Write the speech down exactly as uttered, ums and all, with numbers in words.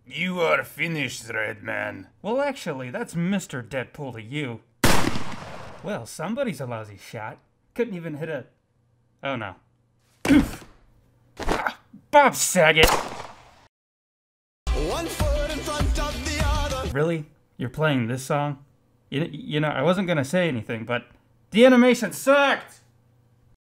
You are finished, Red Man. Well, actually, that's Mister Deadpool to you. Well, somebody's a lousy shot. Couldn't even hit a... Oh, no. Oof. Ah, Bob Saget! One foot in front of the other. Really? You're playing this song? You, you know, I wasn't gonna say anything, but the animation sucked!